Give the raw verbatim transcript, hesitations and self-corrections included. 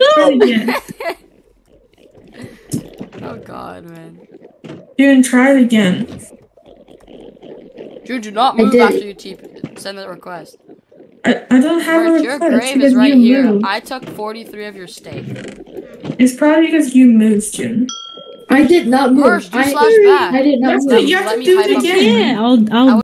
Try it again. Oh god, man. June, try it again. June, do not move after you t send that request. I, I don't have Merch, a your request grave because is right you here. moved. I took forty-three of your steak. It's probably because you moved, June. I did not move. Merch, do I, slash back. I did not You have move. to, you have Let to me do hype it up again. Yeah, I'll I'll